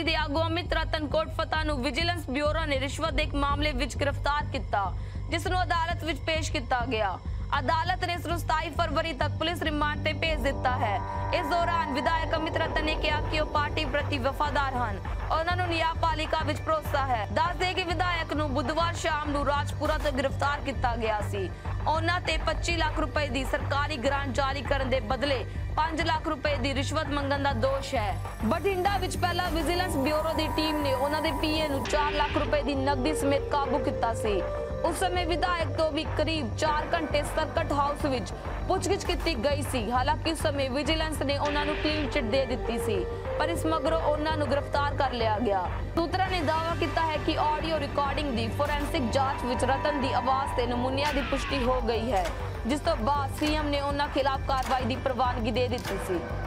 Party के आगू अमित रतन कोटफता ਨੂੰ विजिलेंस ब्यूरो ने रिश्वत ਦੇ ਇੱਕ ਮਾਮਲੇ ਵਿੱਚ गिरफ्तार ਕੀਤਾ, जिस ਨੂੰ अदालत ਵਿੱਚ पेश ਕੀਤਾ ਗਿਆ। अदालत ने इसਨੂੰ 27 फरवरी तक पुलिस रिमांड ਤੇ ਭੇਜ ਦਿੱਤਾ है। इस दौरान विधायक अमित रतन ने कहा कि वो पार्टी प्रति वफादार ਹਨ और ਉਹਨਾਂ ਨੂੰ ਨਿਆਂਪਾਲਿਕਾ ਵਿੱਚ ਭਰੋਸਾ ਹੈ। ਦੱਸ ਦੇ ਕਿ ਵਿਧਾਇਕ ਨੂੰ ਬੁੱਧਵਾਰ ਸ਼ਾਮ ਨੂੰ ਰਾਜਪੁਰਾ ਤੋਂ गिरफ्तार ਕੀਤਾ ਗਿਆ ਸੀ। ਉਹਨਾਂ ਤੇ 25 ਲੱਖ ਰੁਪਏ ਦੀ ਸਰਕਾਰੀ ਗ੍ਰਾਂਟ ਜਾਰੀ ਕਰਨ ਦੇ ਬਦਲੇ 5 ਲੱਖ ਰੁਪਏ ਦੀ ਰਿਸ਼ਵਤ ਮੰਗਣ ਦਾ ਦੋਸ਼ ਹੈ। ਬਠਿੰਡਾ ਵਿੱਚ ਪਹਿਲਾਂ ਵਿਜੀਲੈਂਸ ਬਿਊਰੋ ਦੀ ਟੀਮ ਨੇ ਉਹਨਾਂ ਦੇ ਪੀਏ ਨੂੰ 4 ਲੱਖ ਰੁਪਏ ਦੀ ਨਕਦੀ ਸਮੇਤ ਕਾਬੂ ਕੀਤਾ ਸੀ। उस समय विधायक तो भी करीब 4 घंटे सर्किट हाउस विच पुछगिछ की गई सी। हालांकि उस समय विजिलेंस ने उन्होंने क्लीन चिट दे दी सी, पर इस मगरों उन्होंने गिरफ्तार कर लिया गया। सूत्रों ने दावा किया है कि ऑडियो रिकॉर्डिंग की फोरेंसिक जांच विच रतन की आवाज के नमूनिया की पुष्टि हो गई है, जिस तो बाद सीएम ने उन्होंने खिलाफ कार्रवाई की प्रवानगी दे दी सी।